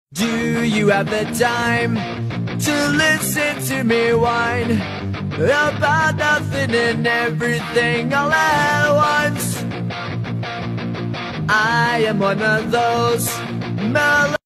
Do you have the time to listen to me whine about nothing and everything all at once? I am one of those